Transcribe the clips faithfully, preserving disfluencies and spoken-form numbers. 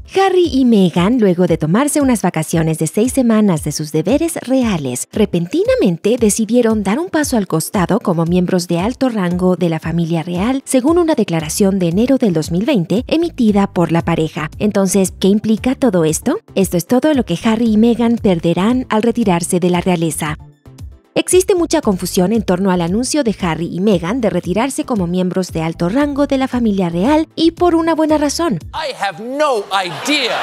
Harry y Meghan, luego de tomarse unas vacaciones de seis semanas de sus deberes reales, repentinamente decidieron dar un paso al costado como miembros de alto rango de la familia real, según una declaración de enero del dos mil veinte emitida por la pareja. Entonces, ¿qué implica todo esto? Esto es todo lo que Harry y Meghan perderán al retirarse de la realeza. Existe mucha confusión en torno al anuncio de Harry y Meghan de retirarse como miembros de alto rango de la familia real, y por una buena razón. I have no idea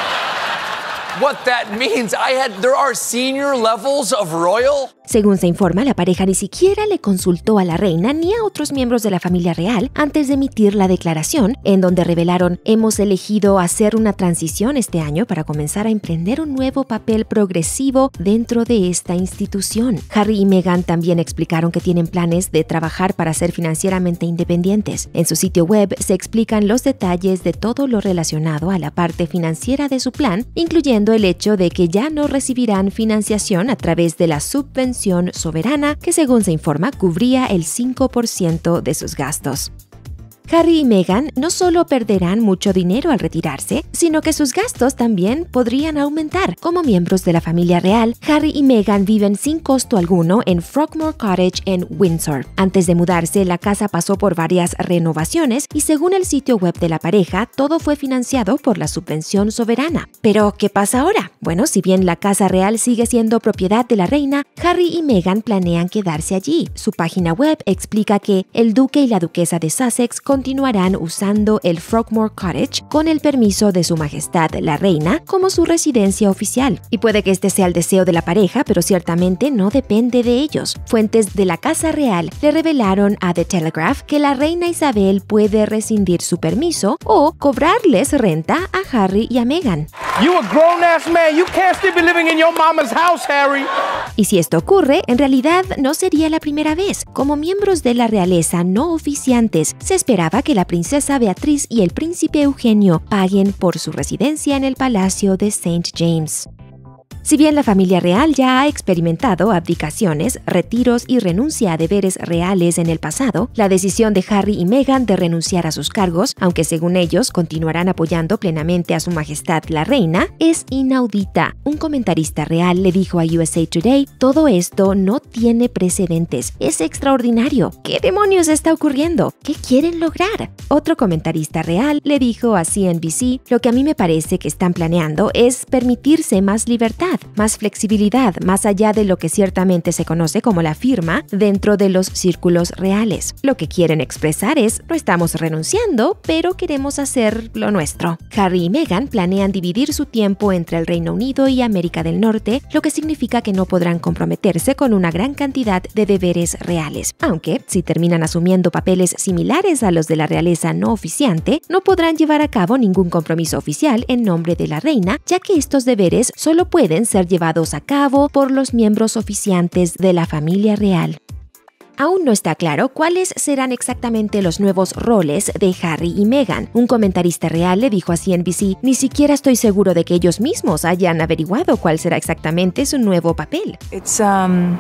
what that means. I had there are senior levels of royal. Según se informa, la pareja ni siquiera le consultó a la reina ni a otros miembros de la familia real antes de emitir la declaración, en donde revelaron: hemos elegido hacer una transición este año para comenzar a emprender un nuevo papel progresivo dentro de esta institución. Harry y Meghan también explicaron que tienen planes de trabajar para ser financieramente independientes. En su sitio web se explican los detalles de todo lo relacionado a la parte financiera de su plan, incluyendo el hecho de que ya no recibirán financiación a través de la subvención soberana, que según se informa cubría el cinco por ciento de sus gastos. Harry y Meghan no solo perderán mucho dinero al retirarse, sino que sus gastos también podrían aumentar. Como miembros de la familia real, Harry y Meghan viven sin costo alguno en Frogmore Cottage en Windsor. Antes de mudarse, la casa pasó por varias renovaciones y, según el sitio web de la pareja, todo fue financiado por la subvención soberana. Pero, ¿qué pasa ahora? Bueno, si bien la casa real sigue siendo propiedad de la reina, Harry y Meghan planean quedarse allí. Su página web explica que el duque y la duquesa de Sussex continuarán usando el Frogmore Cottage con el permiso de Su Majestad la Reina como su residencia oficial. Y puede que este sea el deseo de la pareja, pero ciertamente no depende de ellos. Fuentes de la Casa Real le revelaron a The Telegraph que la reina Isabel puede rescindir su permiso o cobrarles renta a Harry y a Meghan. You a grown-ass man. You can't still be living in your mama's house, Harry. Y si esto ocurre, en realidad no sería la primera vez. Como miembros de la realeza no oficiantes, se esperaba que la princesa Beatriz y el príncipe Eugenio paguen por su residencia en el Palacio de Saint James. Si bien la familia real ya ha experimentado abdicaciones, retiros y renuncia a deberes reales en el pasado, la decisión de Harry y Meghan de renunciar a sus cargos, aunque según ellos continuarán apoyando plenamente a Su Majestad la Reina, es inaudita. Un comentarista real le dijo a U S A Today: todo esto no tiene precedentes, es extraordinario. ¿Qué demonios está ocurriendo? ¿Qué quieren lograr? Otro comentarista real le dijo a C N B C: lo que a mí me parece que están planeando es permitirse más libertad, más flexibilidad, más allá de lo que ciertamente se conoce como la firma dentro de los círculos reales. Lo que quieren expresar es: no estamos renunciando, pero queremos hacer lo nuestro. Harry y Meghan planean dividir su tiempo entre el Reino Unido y América del Norte, lo que significa que no podrán comprometerse con una gran cantidad de deberes reales. Aunque, si terminan asumiendo papeles similares a los de la realeza no oficiante, no podrán llevar a cabo ningún compromiso oficial en nombre de la reina, ya que estos deberes solo pueden ser llevados a cabo por los miembros oficiantes de la familia real. Aún no está claro cuáles serán exactamente los nuevos roles de Harry y Meghan. Un comentarista real le dijo a C N B C: ni siquiera estoy seguro de que ellos mismos hayan averiguado cuál será exactamente su nuevo papel. It's, um,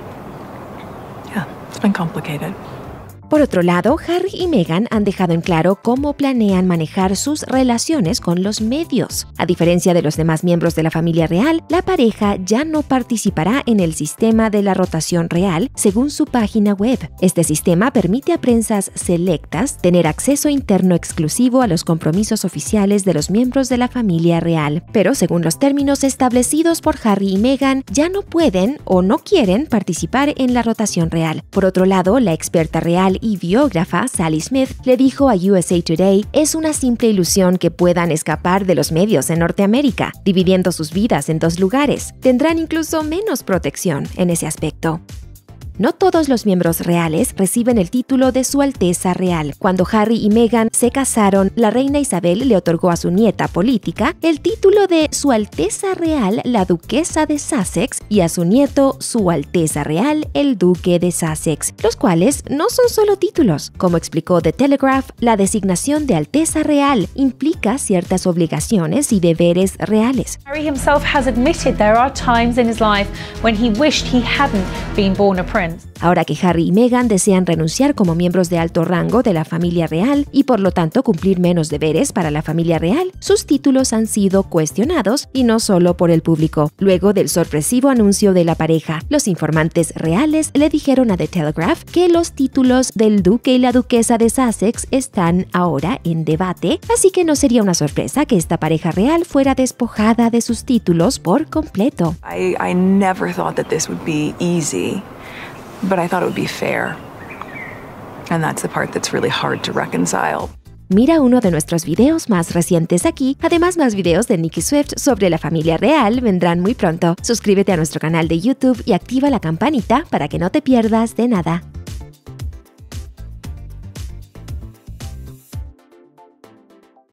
yeah, it's been complicated. Por otro lado, Harry y Meghan han dejado en claro cómo planean manejar sus relaciones con los medios. A diferencia de los demás miembros de la familia real, la pareja ya no participará en el sistema de la rotación real, según su página web. Este sistema permite a prensas selectas tener acceso interno exclusivo a los compromisos oficiales de los miembros de la familia real. Pero según los términos establecidos por Harry y Meghan, ya no pueden o no quieren participar en la rotación real. Por otro lado, la experta real y biógrafa Sally Smith le dijo a U S A Today: es una simple ilusión que puedan escapar de los medios en Norteamérica, dividiendo sus vidas en dos lugares. Tendrán incluso menos protección en ese aspecto. No todos los miembros reales reciben el título de Su Alteza Real. Cuando Harry y Meghan se casaron, la reina Isabel le otorgó a su nieta política el título de Su Alteza Real la Duquesa de Sussex y a su nieto Su Alteza Real el Duque de Sussex, los cuales no son solo títulos. Como explicó The Telegraph, la designación de Alteza Real implica ciertas obligaciones y deberes reales. Harry himself has admitted there are times in his life when he wished he hadn't been born a prince. friends. Ahora que Harry y Meghan desean renunciar como miembros de alto rango de la familia real y por lo tanto cumplir menos deberes para la familia real, sus títulos han sido cuestionados y no solo por el público. Luego del sorpresivo anuncio de la pareja, los informantes reales le dijeron a The Telegraph que los títulos del duque y la duquesa de Sussex están ahora en debate, así que no sería una sorpresa que esta pareja real fuera despojada de sus títulos por completo. I, I never thought that this would be easy, but I thought it would be fair. And that's the part that's really hard to reconcile. Mira uno de nuestros videos más recientes aquí. Además, más videos de Nicki Swift sobre la familia real vendrán muy pronto. Suscríbete a nuestro canal de YouTube y activa la campanita para que no te pierdas de nada.